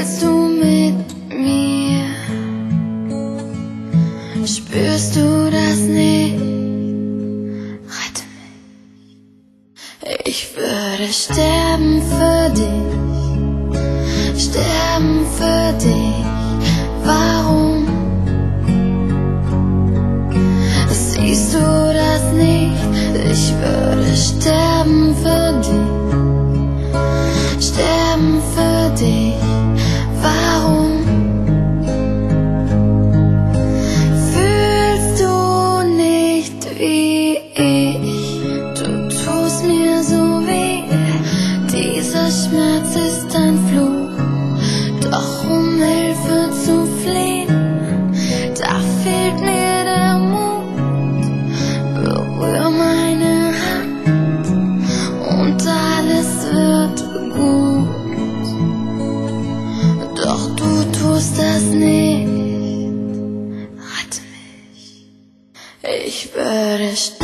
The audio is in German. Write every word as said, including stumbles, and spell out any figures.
Spielst du mit mir? Spürst du das nicht? Rette mich. Ich würde sterben für dich, sterben für dich. Warum? Siehst du das nicht? Ich würde sterben für dich, sterben für dich. Warum? Fühlst du nicht wie ich? Du tust mir so weh. Dieser Schmerz ist ein Fluch, doch um Hilfe zu flehen, da fehlt mir der Mut. Berühr meine Hand und alles wird gut. Doch du tust das nicht. Rette mich. Ich würde sterben.